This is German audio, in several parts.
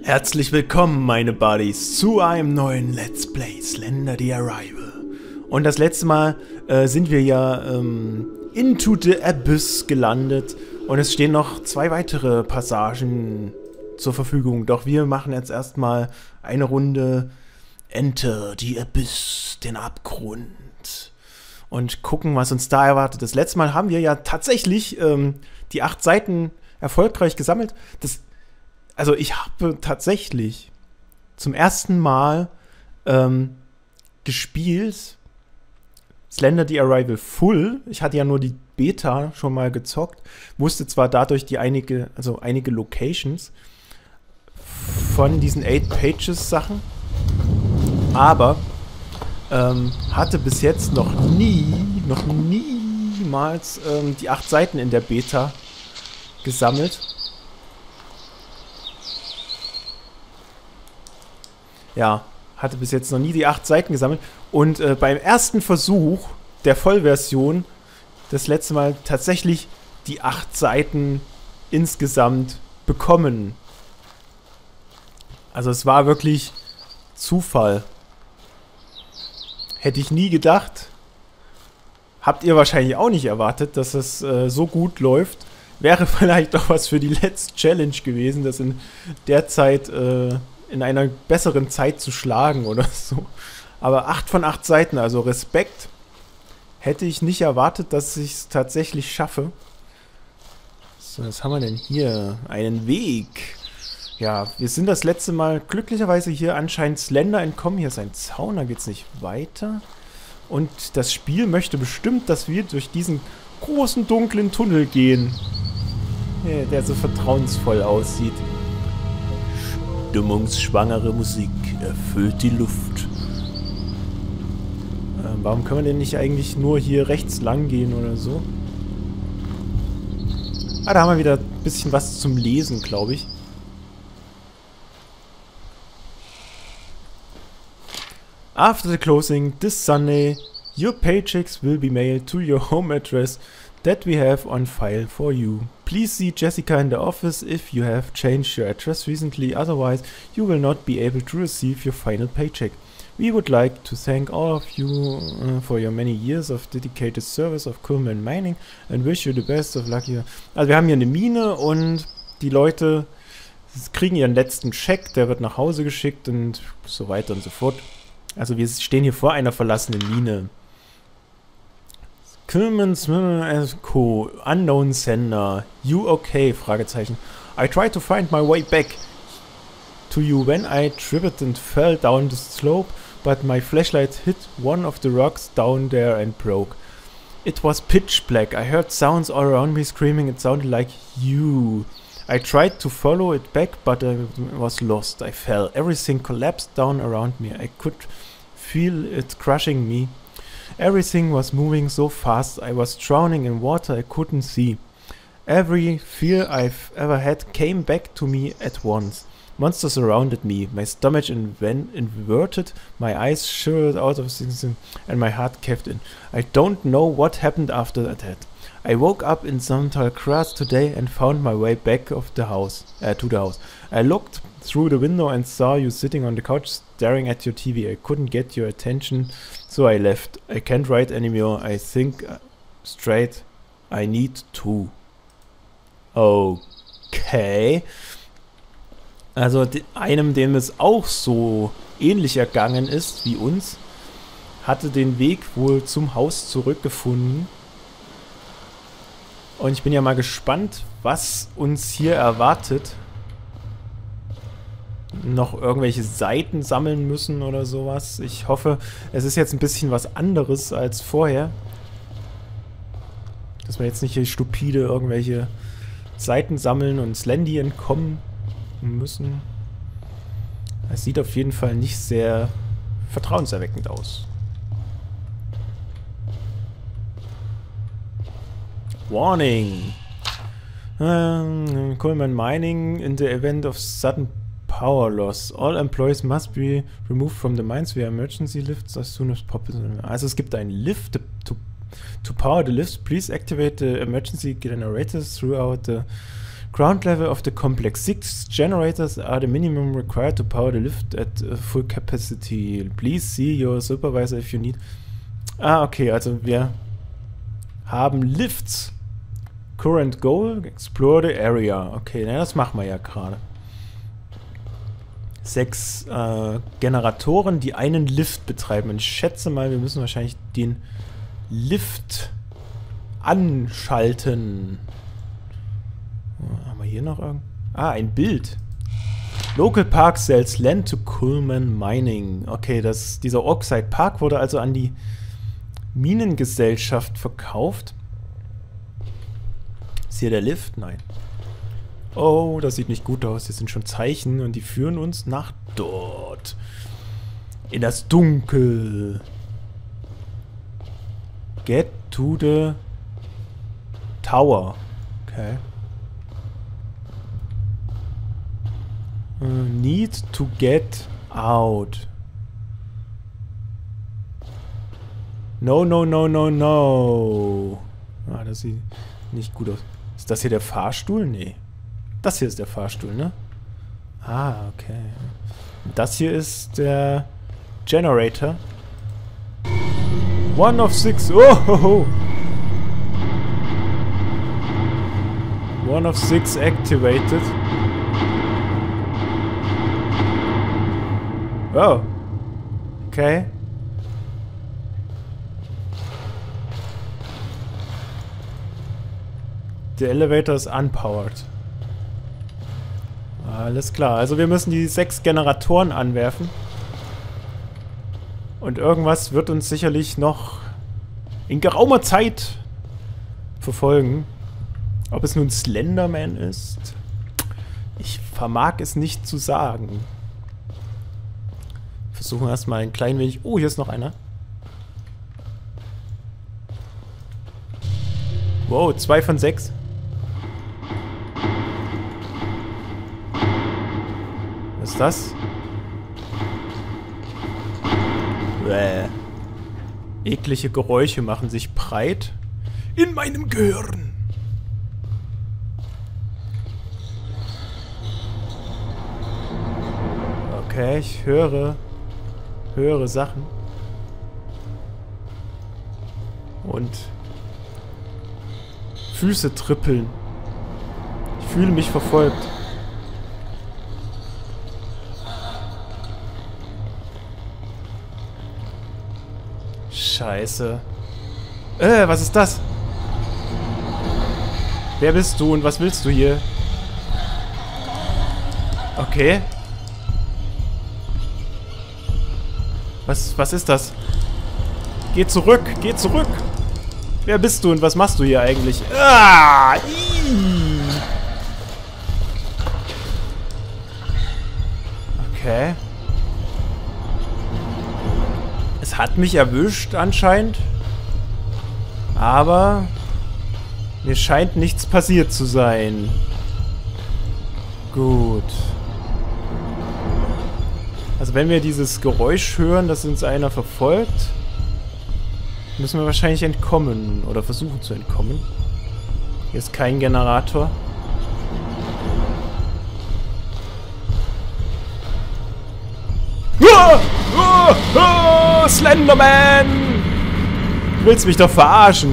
Herzlich willkommen, meine Buddies, zu einem neuen Let's Play Slender the Arrival. Und das letzte Mal sind wir ja into the Abyss gelandet und es stehen noch 2 weitere Passagen zur Verfügung. Doch wir machen jetzt erstmal eine Runde Enter the Abyss, den Abgrund. Und gucken, was uns da erwartet. Das letzte Mal haben wir ja tatsächlich die 8 Seiten erfolgreich gesammelt. Also ich habe tatsächlich zum ersten Mal gespielt Slender the Arrival Full. Ich hatte ja nur die Beta schon mal gezockt. Wusste zwar dadurch einige Locations von diesen 8 Pages Sachen, aber hatte bis jetzt noch niemals die 8 Seiten in der Beta gesammelt. Ja, hatte bis jetzt noch nie die 8 Seiten gesammelt. Und beim ersten Versuch der Vollversion das letzte Mal tatsächlich die 8 Seiten insgesamt bekommen. Also es war wirklich Zufall. Hätte ich nie gedacht. Habt ihr wahrscheinlich auch nicht erwartet, dass es so gut läuft. Wäre vielleicht auch was für die letzte Challenge gewesen, das in der Zeit in einer besseren Zeit zu schlagen oder so. Aber 8 von 8 Seiten, also Respekt. Hätte ich nicht erwartet, dass ich es tatsächlich schaffe. So, was haben wir denn hier? Einen Weg. Ja, wir sind das letzte Mal glücklicherweise hier anscheinend Slender entkommen. Hier ist ein Zaun, da geht es nicht weiter. Und das Spiel möchte bestimmt, dass wir durch diesen großen dunklen Tunnel gehen. Der so vertrauensvoll aussieht. Stimmungsschwangere Musik erfüllt die Luft. Warum können wir denn nicht eigentlich nur hier rechts lang gehen oder so? Ah, da haben wir wieder ein bisschen was zum Lesen, glaube ich. After the closing this Sunday, your paychecks will be mailed to your home address that we have on file for you. Please see Jessica in the office if you have changed your address recently, otherwise you will not be able to receive your final paycheck. We would like to thank all of you for your many years of dedicated service of Coleman Mining and wish you the best of luck here. Also wir haben hier eine Mine und die Leute kriegen ihren letzten Scheck, der wird nach Hause geschickt und so weiter und so fort. Also wir stehen hier vor einer verlassenen Mine. Coleman's Co. Unknown Sender. You okay? Fragezeichen. I tried to find my way back to you when I tripped and fell down the slope, but my flashlight hit one of the rocks down there and broke. It was pitch black. I heard sounds all around me screaming. It sounded like you. I tried to follow it back, but I was lost. I fell. Everything collapsed down around me. I could feel it crushing me. Everything was moving so fast, I was drowning in water I couldn't see. Every fear I've ever had came back to me at once. Monsters surrounded me, my stomach inverted, my eyes shivered out of things, and my heart caved in. I don't know what happened after that. I woke up in some tall grass today and found my way back to the house. I looked through the window and saw you sitting on the couch staring at your TV. I couldn't get your attention, so I left. I can't write anymore. I think straight. I need to. Okay. Also einem, dem es auch so ähnlich ergangen ist wie uns, hatte den Weg wohl zum Haus zurückgefunden. Und ich bin ja mal gespannt, was uns hier erwartet. Noch irgendwelche Seiten sammeln müssen oder sowas. Ich hoffe, es ist jetzt ein bisschen was anderes als vorher. Dass wir jetzt nicht hier stupide irgendwelche Seiten sammeln und Slendy entkommen müssen. Es sieht auf jeden Fall nicht sehr vertrauenserweckend aus. Warning! Coleman Mining in the event of sudden power loss. All employees must be removed from the mines via emergency lifts as soon as possible. Also es gibt einen Lift to power the lifts. Please activate the emergency generators throughout the Ground level of the complex. 6 generators are the minimum required to power the lift at full capacity. Please see your supervisor if you need. Ah, okay, also wir haben Lifts. Current goal, explore the area. Okay, na, das machen wir ja gerade. 6 Generatoren, die einen Lift betreiben. Und ich schätze mal, wir müssen wahrscheinlich den Lift anschalten. Haben wir hier noch irgend... Ah, ein Bild. Local Park sells land to Coleman Mining. Okay, dieser Oxide Park wurde also an die Minengesellschaft verkauft. Ist hier der Lift? Nein. Oh, das sieht nicht gut aus. Hier sind schon Zeichen und die führen uns nach dort. In das Dunkel. Get to the tower. Okay. Need to get out. No, no, no, no, no. Ah, das sieht nicht gut aus. Ist das hier der Fahrstuhl? Nee. Das hier ist der Fahrstuhl, ne? Ah, okay. Das hier ist der Generator. 1 of 6. Oh, ho, ho. 1 of 6 activated. Oh. Okay. Der Elevator ist unpowered. Alles klar. Also wir müssen die 6 Generatoren anwerfen. Und irgendwas wird uns sicherlich noch in geraumer Zeit verfolgen. Ob es nun Slenderman ist? Ich vermag es nicht zu sagen. Versuchen wir erstmal ein klein wenig... Oh, hier ist noch einer. Wow, 2 von 6. Was ist das? Bäh. Eklige Geräusche machen sich breit in meinem Gehirn. Okay, ich höre Sachen. Und Füße trippeln. Ich fühle mich verfolgt. Scheiße. Was ist das? Wer bist du und was willst du hier? Okay. Was ist das? Geh zurück, geh zurück! Wer bist du und was machst du hier eigentlich? Ah! Okay. Es hat mich erwischt anscheinend. Aber mir scheint nichts passiert zu sein. Gut. Also wenn wir dieses Geräusch hören, dass uns einer verfolgt, müssen wir wahrscheinlich entkommen. Oder versuchen zu entkommen. Hier ist kein Generator. Slenderman! Du willst mich doch verarschen.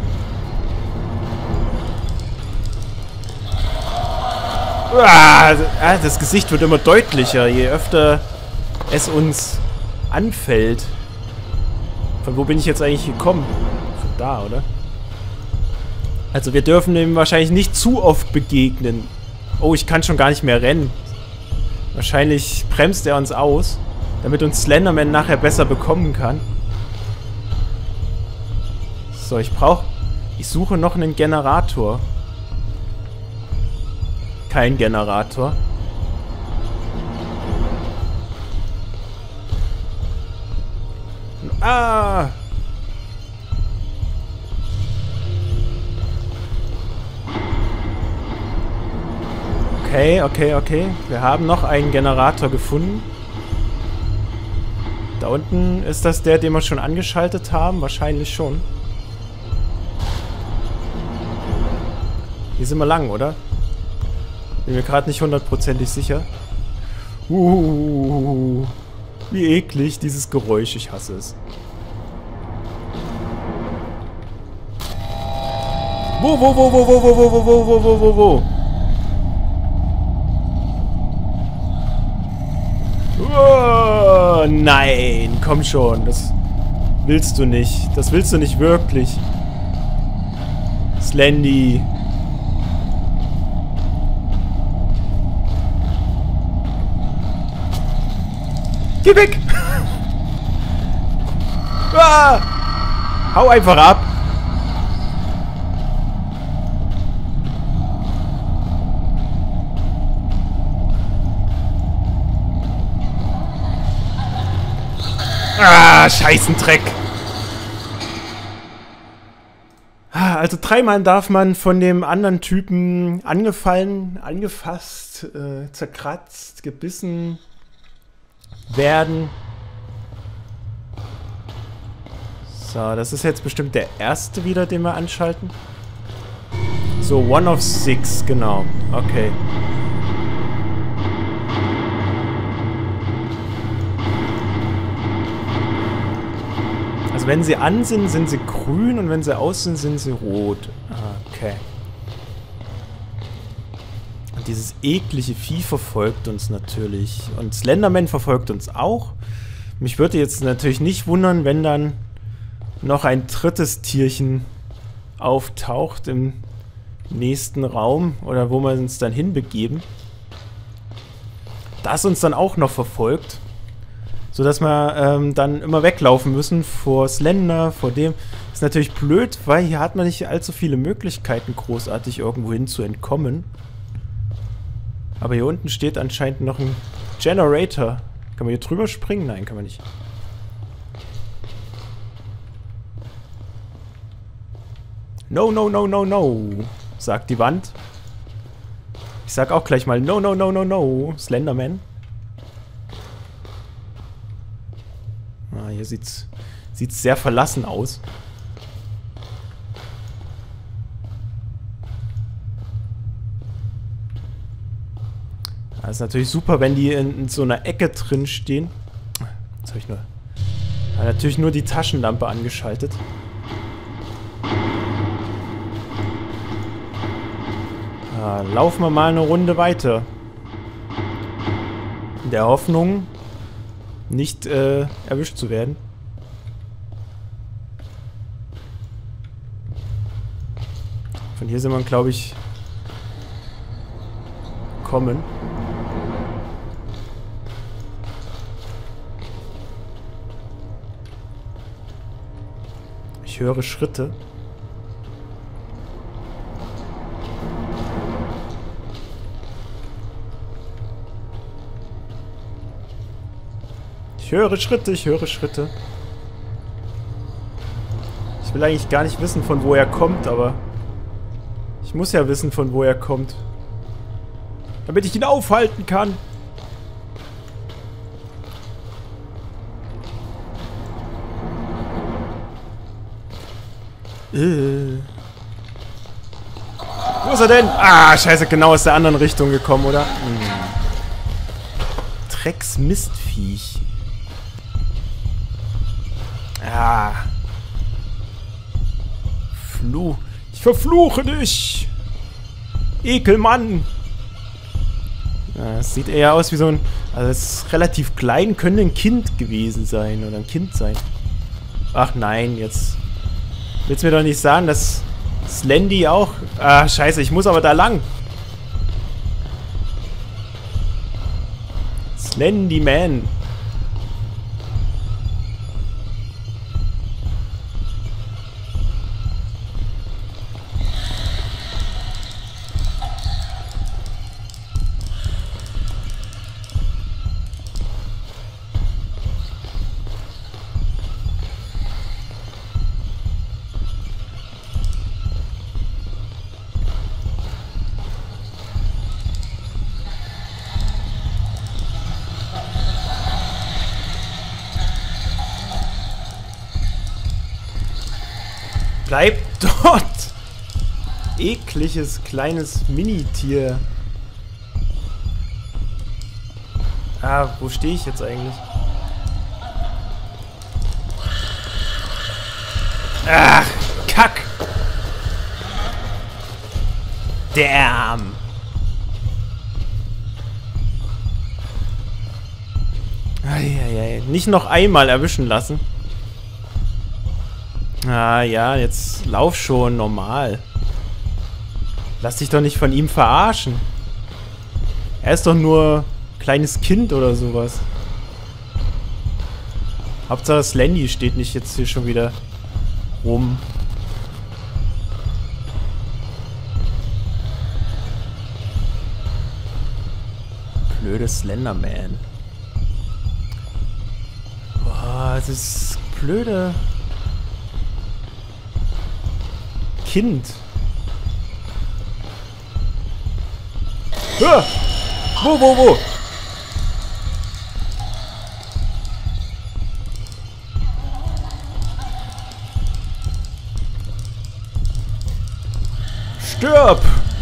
Das Gesicht wird immer deutlicher, je öfter es uns anfällt. Von wo bin ich jetzt eigentlich gekommen? Von da, oder? Also wir dürfen ihm wahrscheinlich nicht zu oft begegnen. Oh, ich kann schon gar nicht mehr rennen. Wahrscheinlich bremst er uns aus, damit uns Slenderman nachher besser bekommen kann. So, ich suche noch einen Generator. Kein Generator. Ah! Okay. Wir haben noch einen Generator gefunden. Da unten ist das der, den wir schon angeschaltet haben? Wahrscheinlich schon. Hier sind wir lang, oder? Bin mir gerade nicht hundertprozentig sicher. Wie eklig dieses Geräusch. Ich hasse es. Wo? Oh, nein, komm schon. Das willst du nicht. Das willst du nicht wirklich. Slendy. Geh weg! Ah! Hau einfach ab! Ah, Scheißendreck! Also 3-mal darf man von dem anderen Typen angefallen, angefasst, zerkratzt, gebissen werden. So, das ist jetzt bestimmt der erste wieder, den wir anschalten. So, 1 of 6, genau. Okay. Also wenn sie an sind, sind sie grün und wenn sie aus sind sie rot. Okay. Und dieses eklige Vieh verfolgt uns natürlich. Und Slenderman verfolgt uns auch. Mich würde jetzt natürlich nicht wundern, wenn dann noch ein drittes Tierchen auftaucht im nächsten Raum oder wo wir uns dann hinbegeben. Das uns dann auch noch verfolgt. Sodass wir dann immer weglaufen müssen vor Slender, vor dem. Ist natürlich blöd, weil hier hat man nicht allzu viele Möglichkeiten, großartig irgendwo hin zu entkommen. Aber hier unten steht anscheinend noch ein Generator. Kann man hier drüber springen? Nein, kann man nicht. No, no, no, no, no, sagt die Wand. Ich sag auch gleich mal no, no, no, no, no, Slenderman. Ah, hier sieht's sehr verlassen aus. Das ist natürlich super, wenn die in so einer Ecke drin stehen. Jetzt habe ich natürlich nur die Taschenlampe angeschaltet. Laufen wir mal eine Runde weiter. In der Hoffnung, nicht erwischt zu werden. Von hier sind wir, glaube ich, kommen. Ich höre Schritte. Ich höre Schritte, ich höre Schritte. Ich will eigentlich gar nicht wissen, von wo er kommt, aber ich muss ja wissen, von wo er kommt. Damit ich ihn aufhalten kann. Wo ist er denn? Ah, scheiße, genau aus der anderen Richtung gekommen, oder? Drecksmistviech. Ah. Ich verfluche dich! Ekelmann! Ja, das sieht eher aus wie so ein... Also es ist relativ klein, könnte ein Kind gewesen sein oder ein Kind sein. Ach nein, jetzt... Willst du mir doch nicht sagen, dass Slendy auch... Ah, scheiße, ich muss aber da lang. Slendy Man. Bleib dort! Ekliges, kleines Minitier. Ah, wo stehe ich jetzt eigentlich? Ach, Kack! Damn! Eieiei. Nicht noch einmal erwischen lassen. Ah ja, jetzt lauf schon normal. Lass dich doch nicht von ihm verarschen. Er ist doch nur kleines Kind oder sowas. Hauptsache Slendy steht nicht jetzt hier schon wieder rum. Blöde Slenderman. Boah, das ist blöde Kind. Ah! Wo? Stirb!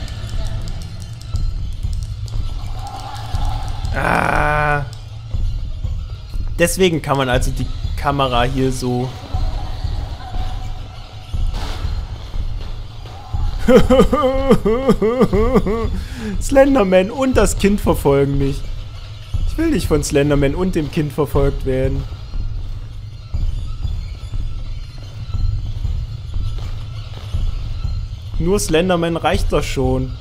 Ah. Deswegen kann man also die Kamera hier so... Slenderman und das Kind verfolgen mich. Ich will nicht von Slenderman und dem Kind verfolgt werden. Nur Slenderman reicht doch schon.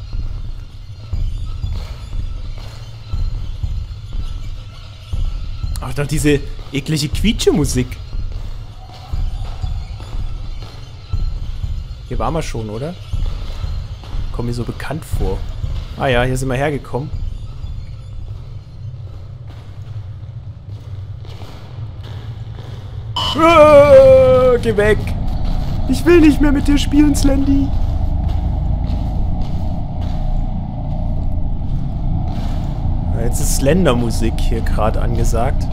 Ach, doch diese eklige Quietsche-Musik. Hier waren wir schon, oder? Kommt mir so bekannt vor. Ah ja, hier sind wir hergekommen. Geh weg! Ich will nicht mehr mit dir spielen, Slendy. Jetzt ist Slender-Musik hier gerade angesagt.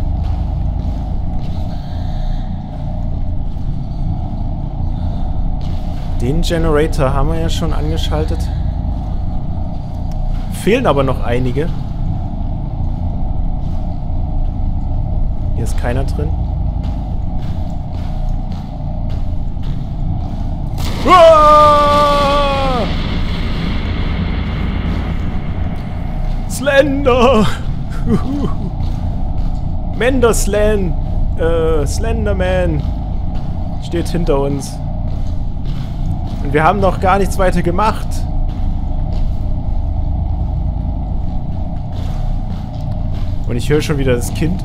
Den Generator haben wir ja schon angeschaltet. Fehlen aber noch einige. Hier ist keiner drin. Ah! Slender! Menderslan! Slenderman! Steht hinter uns. Und wir haben noch gar nichts weiter gemacht. Und ich höre schon wieder das Kind.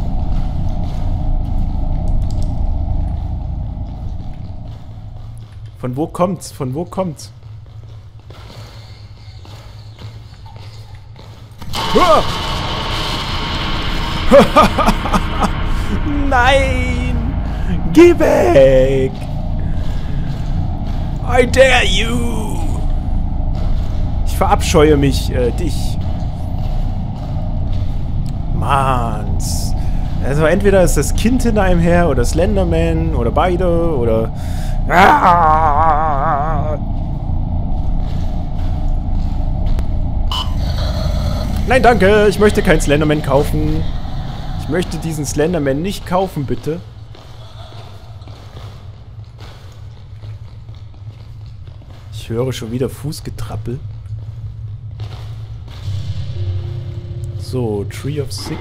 Von wo kommt's? Von wo kommt's? Ah! Nein! Geh weg! I dare you! Ich verabscheue mich, dich. Manns. Also entweder ist das Kind hinter einem her oder Slenderman oder beide oder... Ah! Nein, danke. Ich möchte keinen Slenderman kaufen. Ich möchte diesen Slenderman nicht kaufen, bitte. Ich höre schon wieder Fußgetrappel. So, Tree of Six.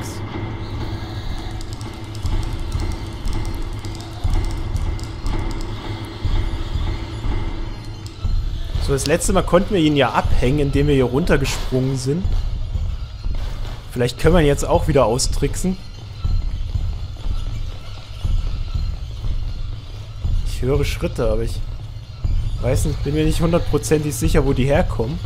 So, das letzte Mal konnten wir ihn ja abhängen, indem wir hier runtergesprungen sind. Vielleicht können wir ihn jetzt auch wieder austricksen. Ich höre Schritte, aber ich weiß nicht, bin mir nicht hundertprozentig sicher, wo die herkommen.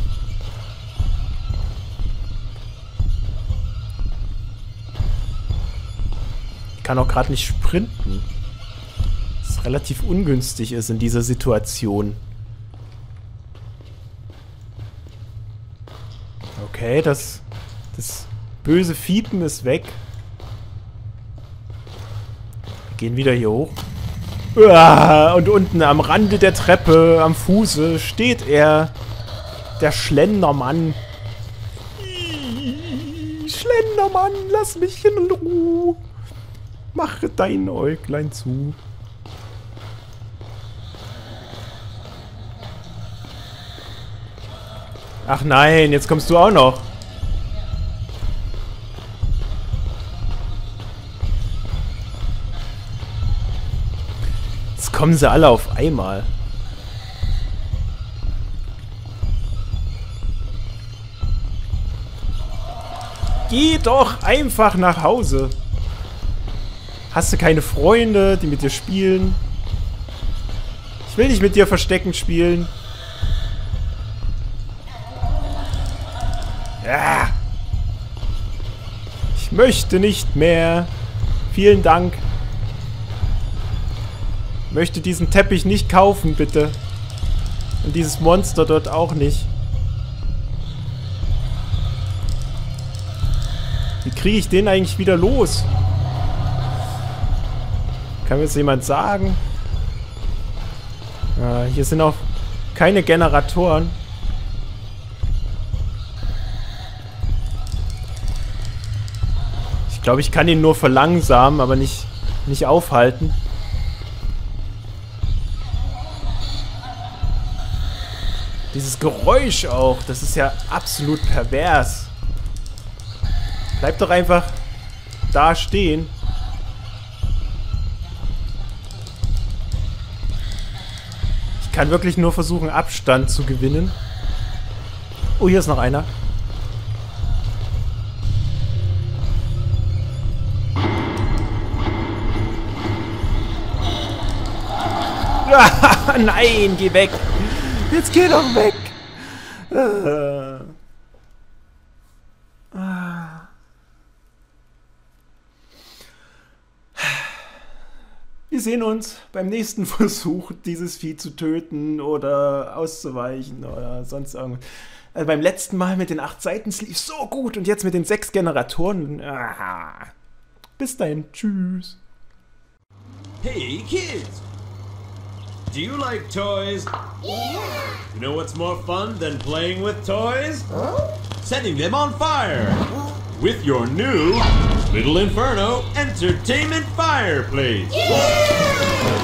Ich kann auch gerade nicht sprinten. Was relativ ungünstig ist in dieser Situation. Okay, das böse Fiepen ist weg. Wir gehen wieder hier hoch. Uah, und unten am Rande der Treppe, am Fuße, steht er. Der Schlendermann. Schlendermann. Mann, lass mich in Ruhe. Mache dein Äuglein zu. Ach nein, jetzt kommst du auch noch. Jetzt kommen sie alle auf einmal. Geh doch einfach nach Hause. Hast du keine Freunde, die mit dir spielen? Ich will nicht mit dir Verstecken spielen. Ja. Ich möchte nicht mehr. Vielen Dank. Möchte diesen Teppich nicht kaufen, bitte. Und dieses Monster dort auch nicht. Wie kriege ich den eigentlich wieder los? Kann mir jetzt jemand sagen? Hier sind auch keine Generatoren. Ich glaube, ich kann ihn nur verlangsamen, aber nicht aufhalten. Dieses Geräusch auch, das ist ja absolut pervers. Bleib doch einfach da stehen. Ich kann wirklich nur versuchen, Abstand zu gewinnen. Oh, hier ist noch einer. Nein, geh weg. Jetzt geh doch weg. Wir sehen uns beim nächsten Versuch, dieses Vieh zu töten oder auszuweichen oder sonst irgendwas. Beim letzten Mal mit den 8 Seiten lief so gut und jetzt mit den 6 Generatoren. Bis dahin. Tschüss. Hey kids! Do you like toys? Yeah! You know what's more fun than playing with toys? Huh? Setting them on fire! With your new Little Inferno Entertainment Fireplace! Yeah!